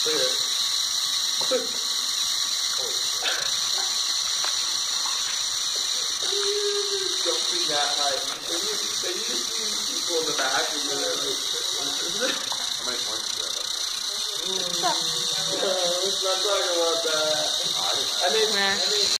Jumping that high. They used to see people in the back and they're like, how many points do you have? Let's not talk about that. I think